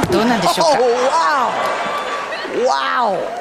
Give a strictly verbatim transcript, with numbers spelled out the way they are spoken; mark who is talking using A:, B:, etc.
A: どうなんでしょうか。
B: Oh, wow! Wow!